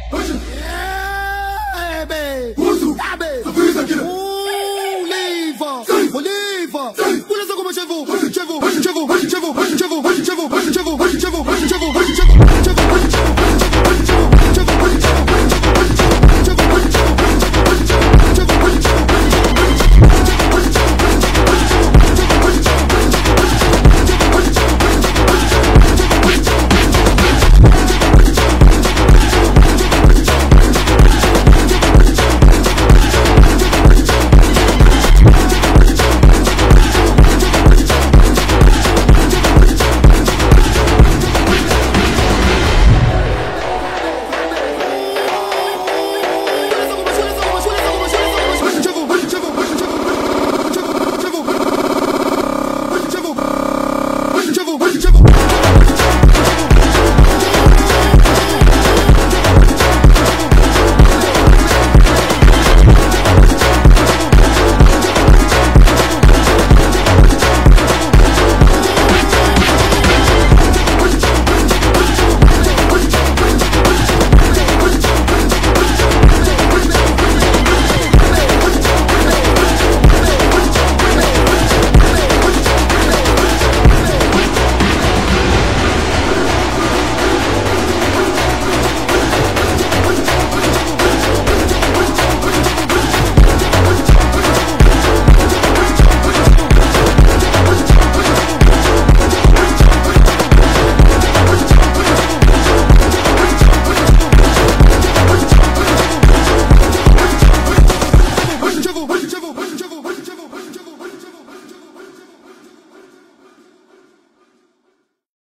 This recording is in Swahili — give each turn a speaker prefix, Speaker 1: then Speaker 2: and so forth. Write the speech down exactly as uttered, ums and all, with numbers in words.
Speaker 1: Oliva, Oliva, chez vous, chez vous, chez vous, chez vous, chez vous, chez vous, chez vous, chez vous, chez vous, chez vous, chez vous,